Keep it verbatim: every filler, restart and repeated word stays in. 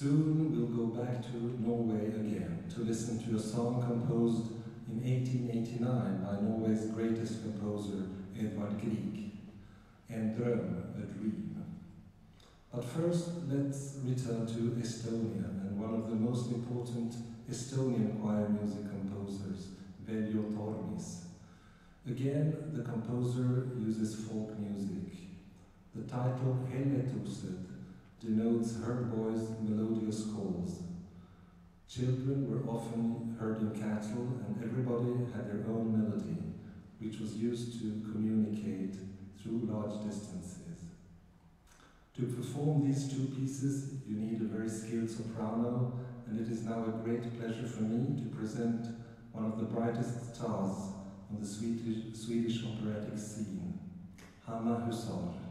Soon we'll go back to Norway again to listen to a song composed in eighteen eighty-nine by Norway's greatest composer, Edvard Grieg, En dröm, a dream. But first, let's return to Estonia and one of the most important Estonian choir music composers, Veljo Tormis. Again, the composer uses folk music. The title Helletused denotes herd boys' melodious calls. Children were often herding cattle and everybody had their own melody, which was used to communicate through large distances. To perform these two pieces, you need a very skilled soprano, and it is now a great pleasure for me to present one of the brightest stars on the Swedish, Swedish operatic scene, Hanna Husar.